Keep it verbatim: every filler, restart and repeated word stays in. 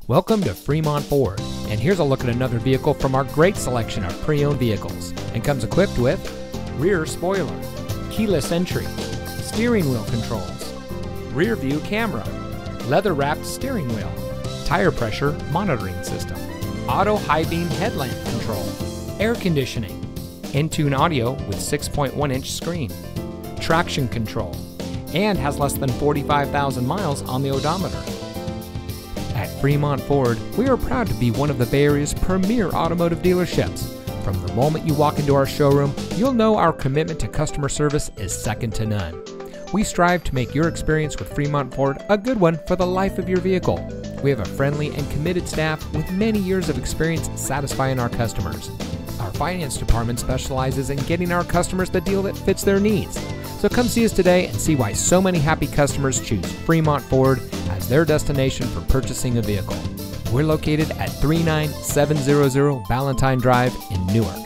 Welcome to Fremont Ford, and here's a look at another vehicle from our great selection of pre-owned vehicles, and comes equipped with rear spoiler, keyless entry, steering wheel controls, rear view camera, leather-wrapped steering wheel, tire pressure monitoring system, auto high beam headlamp control, air conditioning, Entune audio with six point one inch screen, traction control, and has less than forty-five thousand miles on the odometer. At Fremont Ford, we are proud to be one of the Bay Area's premier automotive dealerships. From the moment you walk into our showroom, you'll know our commitment to customer service is second to none. We strive to make your experience with Fremont Ford a good one for the life of your vehicle. We have a friendly and committed staff with many years of experience satisfying our customers. Our finance department specializes in getting our customers the deal that fits their needs. So come see us today and see why so many happy customers choose Fremont Ford as their destination for purchasing a vehicle. We're located at three nine seven zero zero Ballantyne Drive in Newark.